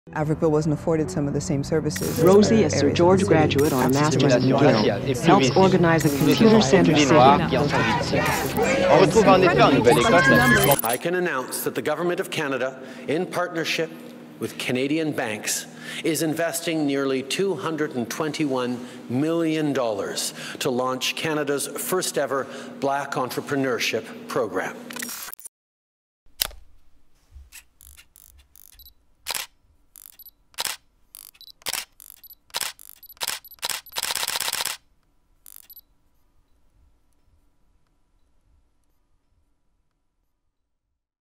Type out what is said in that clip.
Africa wasn't afforded some of the same services. Rosie, a Sir George graduate on a master's in McGill, helps organize a computer-centered city. I can announce that the Government of Canada, in partnership with Canadian banks, is investing nearly $221 million to launch Canada's first ever Black Entrepreneurship Program.